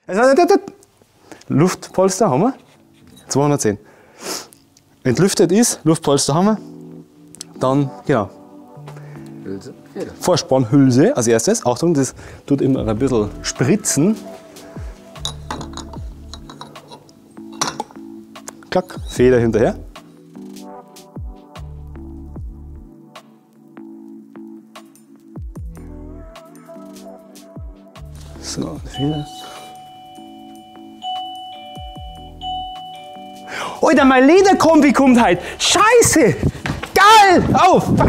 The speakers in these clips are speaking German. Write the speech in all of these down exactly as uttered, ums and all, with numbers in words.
Luftpolster haben wir. zweihundertzehn. Entlüftet ist, Luftpolster haben wir. Dann, genau. Hülse. Vorspannhülse als erstes. Achtung, das tut immer ein bisschen spritzen. Klack, Feder hinterher. So, Feder. Alter, mein Lederkombi kommt halt. Scheiße! Geil! Oh, fuck!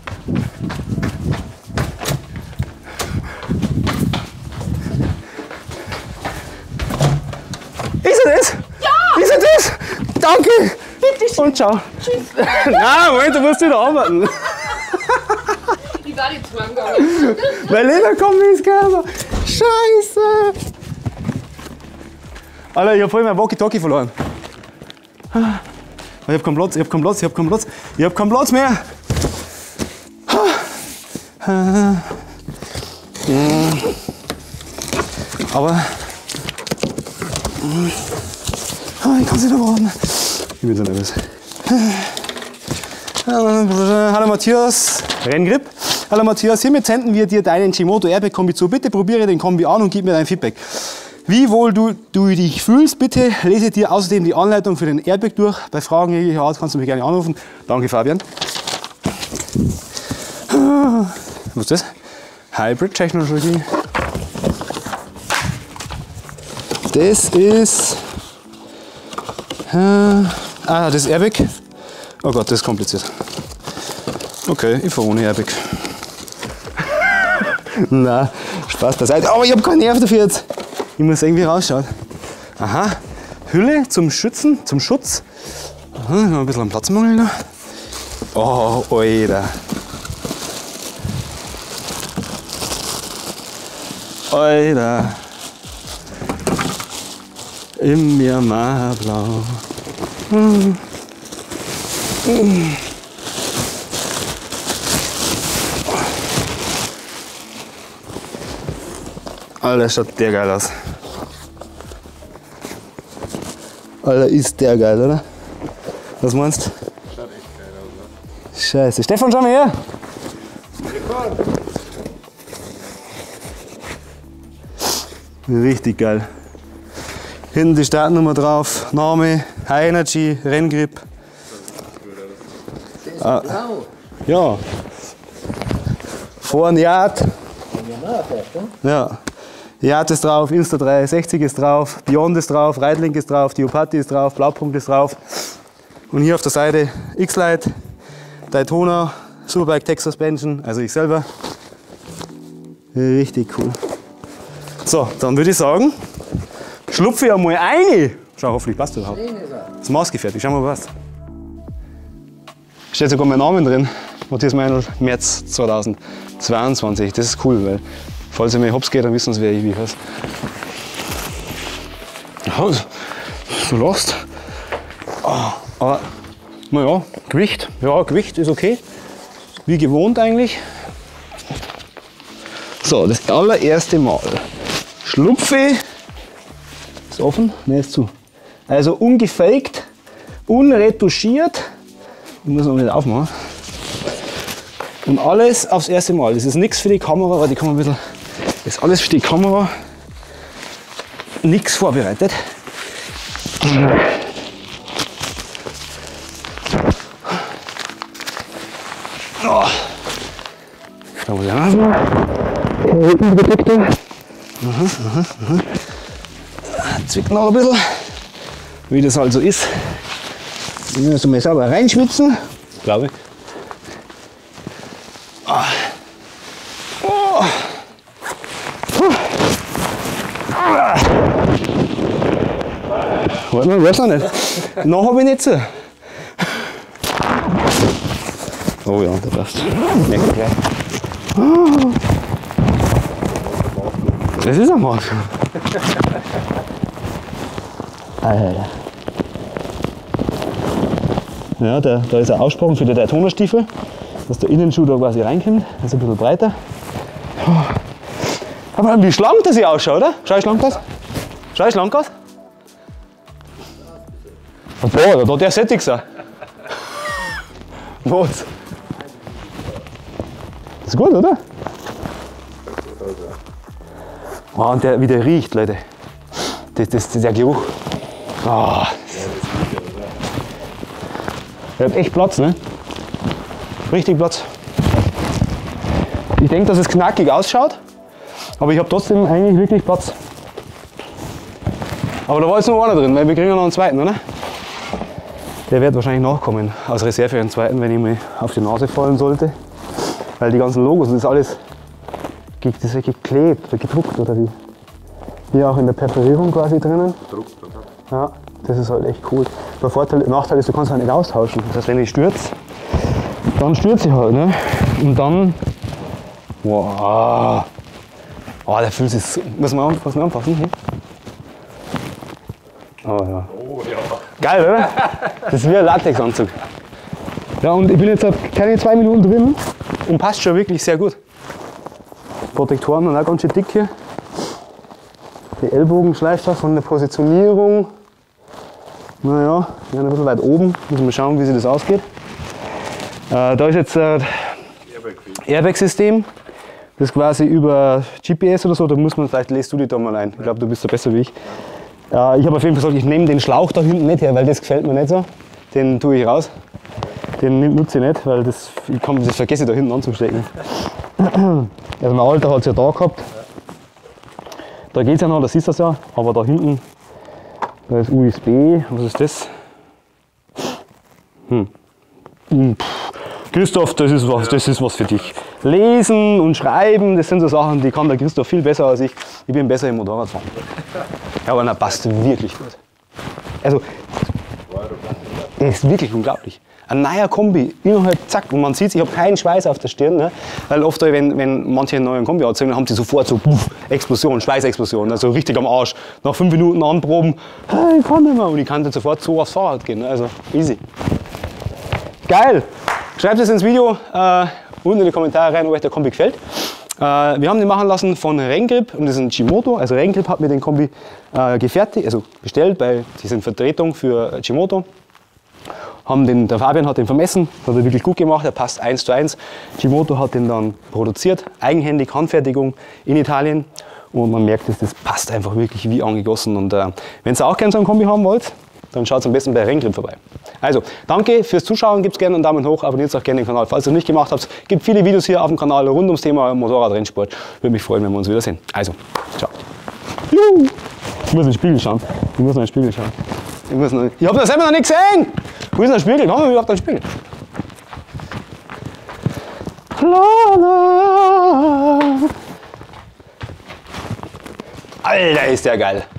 Ist er das? Ja! Ist er das? Danke! Bitte schön. Und ciao. Tschüss. Nein, Moment, du musst wieder arbeiten. Ich war nicht zusammengegangen. Mein Lederkombi ist geil. Scheiße! Alter, ich hab voll mein Walkie-Talkie verloren. Ich hab keinen Platz, ich hab keinen Platz, ich hab keinen Platz. Ich hab keinen Platz mehr. Aber ich kann es nicht erwarten. Ich bin so nervös. Hallo Matthias, Renngrip. Hallo Matthias, hiermit senden wir dir deinen G-Moto Airbag Kombi zu. Bitte probiere den Kombi an und gib mir dein Feedback. Wie wohl du, du dich fühlst, bitte lese dir außerdem die Anleitung für den Airbag durch. Bei Fragen jeglicher Art kannst du mich gerne anrufen. Danke, Fabian. Was ist das? Hybrid-Technologie. Das ist... Äh, ah, das ist Airbag. Oh Gott, das ist kompliziert. Okay, ich fahre ohne Airbag. Na, Spaß beiseite. Aber ich habe keinen Nerv dafür jetzt. Ich muss irgendwie rausschauen. Aha, Hülle zum Schützen, zum Schutz. Aha, noch ein bisschen am Platzmangel noch. Oh, Alter. Alter. Im Myanmar-Blau. Hm. Hm. Alter, schaut der geil aus. Alter, ist der geil, oder? Was meinst du? Schaut echt geil aus, ne? Scheiße. Stefan, schau mal her! Richtig geil. Hinten die Startnummer drauf, Name, High Energy, Renngrip. Der ist Ah. blau. Ja. Vorne Yard. Von Yamaha fährt, ne? Ja. Yard ist drauf, Insta dreihundertsechzig ist drauf, Beyond ist drauf, Reitlink ist drauf, Diopati ist drauf, Blaupunkt ist drauf. Und hier auf der Seite X-Lite, Daytona, Superbike Tech Suspension, also ich selber. Richtig cool. So, dann würde ich sagen, schlupfe ich einmal rein. Schau, hoffentlich passt das überhaupt. Das Maßgefertigt, schauen wir mal, was. Steht sogar mein Name drin. Matthias Meinl, März zweitausendzweiundzwanzig. Das ist cool, weil falls ihr mir hops geht, dann wissen sie, wer ich wie ich heiße. Ja, du lachst. Oh, aber, naja, Gewicht. Ja, Gewicht ist okay. Wie gewohnt eigentlich. So, das allererste Mal. Schlupfe. Ist offen? Ne, ist zu. Also ungefaked, unretuschiert. Ich muss noch nicht aufmachen. Und alles aufs erste Mal. Das ist nichts für die Kamera, weil die kann man ein bisschen. Das ist alles für die Kamera. Nichts vorbereitet. Oh. Da muss ich auch noch. Überdeckte. Mhm, mhm, mhm. Zwickt noch ein bisschen. Wie das halt so ist. Ich muss mal sauber reinschwitzen. Glaube ich. Oh. Oh. Warte mal, weiß noch nicht. Noch habe ich nicht so. Oh ja, der passt. Merkt gleich. Oh. Das ist ein Marsch. Alter. Ja, der, da ist ein Aussprung für die Daytona-Stiefel, dass der Innenschuh da quasi reinkommt. Das ist ein bisschen breiter. Aber wie schlank das hier ausschaut, oder? Schau, wie schlank das? Schau, schlank aus. Boah, da der sättig sein. Was? Ist gut, oder? Oh, und der, wie der riecht, Leute. Das, das, das, der Geruch. Oh. Der hat echt Platz, ne? Richtig Platz. Ich denke, dass es knackig ausschaut, aber ich habe trotzdem eigentlich wirklich Platz. Aber da war jetzt noch einer drin, weil wir kriegen ja noch einen zweiten, oder? Der wird wahrscheinlich nachkommen, als Reserve für einen zweiten, wenn ich mir auf die Nase fallen sollte. Weil die ganzen Logos, das ist alles das ist geklebt oder gedruckt oder wie. Hier auch in der Perforierung quasi drinnen. Gedruckt, oder? Ja, das ist halt echt cool. Der Vorteil, Nachteil ist, du kannst halt nicht austauschen. Das heißt, wenn ich stürze, dann stürze ich halt, ne? Und dann, wow, oh, der fühlt sich so, muss man, muss man anfassen, hier. Oh ja. Oh ja. Geil, oder? Das ist wie ein Latexanzug. Ja, und ich bin jetzt keine zwei Minuten drin und passt schon wirklich sehr gut. Protektoren sind auch ganz schön dick hier. Die Ellbogenschleifer von der Positionierung. Naja, wir sind ein bisschen weit oben. Müssen wir schauen, wie sich das ausgeht. Äh, da ist jetzt ein Airbag-System. Das ist quasi über G P S oder so. Da muss man, vielleicht lässt du die da mal ein. Ich glaube, du bist da besser wie ich. Äh, ich habe auf jeden Fall gesagt, ich nehme den Schlauch da hinten nicht her, weil das gefällt mir nicht so. Den tue ich raus. Den nutze ich nicht, weil das, ich kann, das vergesse ich da hinten anzustecken. Also mein Alter hat es ja da gehabt. Da geht es ja noch, das ist das ja. Aber da hinten, da ist U S B. Was ist das? Hm. Hm, Christoph, das ist, was, das ist was für dich. Lesen und Schreiben, das sind so Sachen, die kann der Christoph viel besser als ich. Ich bin besser im Motorradfahren. Ja, aber er passt wirklich gut. Also, das ist wirklich unglaublich. Ein neuer Kombi, innerhalb, zack, und man sieht, ich habe keinen Schweiß auf der Stirn, ne? Weil oft, wenn, wenn manche einen neuen Kombi anziehen, dann haben sie sofort so puff, Explosion, Schweißexplosion, also richtig am Arsch. Nach fünf Minuten anproben, hey, ich kann nicht mehr, und ich kann dann sofort so aufs Fahrrad gehen, ne? Also easy. Geil! Schreibt es ins Video äh, unten in die Kommentare rein, ob euch der Kombi gefällt. Äh, wir haben den machen lassen von Rengrip und das ist ein G-Moto. Also Rengrip hat mir den Kombi äh, gefertigt, also bestellt, weil die sind Vertretung für G-Moto. Haben den, der Fabian hat den vermessen, hat er wirklich gut gemacht, er passt eins zu eins. G-Moto hat den dann produziert, eigenhändig, Handfertigung in Italien. Und man merkt, dass das passt einfach wirklich wie angegossen. Und äh, wenn ihr auch gerne so einen Kombi haben wollt, dann schaut am besten bei Rengrip vorbei. Also, danke fürs Zuschauen, gebt gerne einen Daumen hoch, abonniert auch gerne den Kanal, falls ihr es nicht gemacht habt. Es gibt viele Videos hier auf dem Kanal rund ums Thema Motorradrennsport. Würde mich freuen, wenn wir uns wiedersehen. Also, ciao. Juhu. Ich muss in den Spiegel schauen. Ich muss noch in den Spiegel schauen. Ich, muss noch, ich habe das selber noch nicht gesehen! Wo ist denn der Spiegel? Haben wir überhaupt einen Spiegel? La, la. Alter, ist der geil!